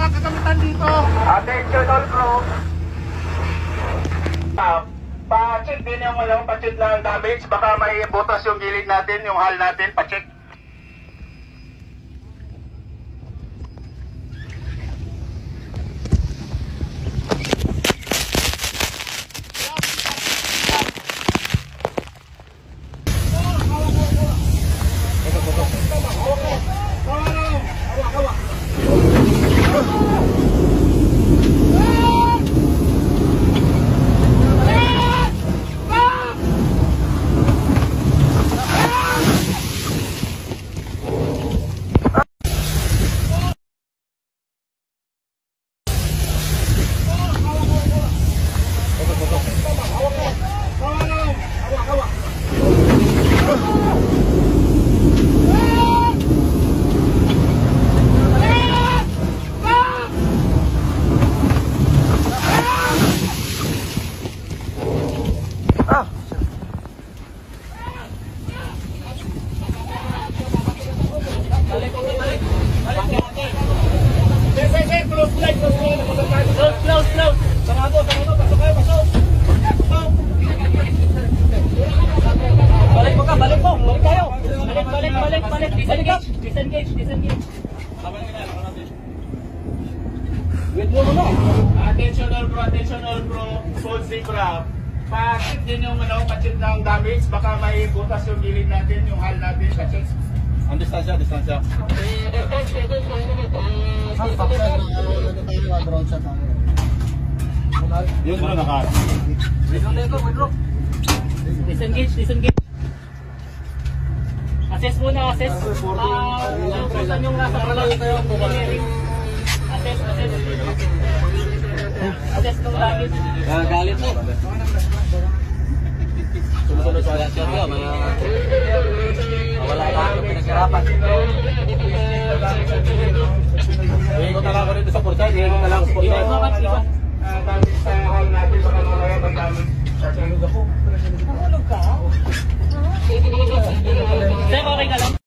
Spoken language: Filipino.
mga kagamitan dito. Attention all crew. Pa-check din yung pa-check ng damage. Baka may butas yung gilid natin, yung hull natin. Pa-check. Attention all bro, Code Zebra. Pa-check din yung pa-check ng damage. Baka may butas yung gilid natin, yung hull natin. Pa-check. Ang distansya. Yun bro, naka. Disengage. Assess muna, assess. Saan yung nasa pala? Assess nung langit. Galit mo. Sunod-sunod sa alas yan yun. Wala na yung pinagsirapan. Ikot na lang ako dito sa portal. Ikot na lang sa portal. Damage sa hull natin. Baka mamaya magdamage sa tulog ako.